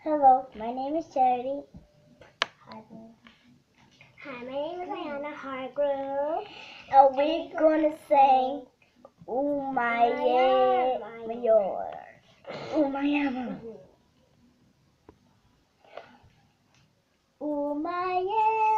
Hello, my name is Charity. Hi, my name is Ayana Hargrove. And we're gonna sing Umaye Mayor. Umayama. Umaye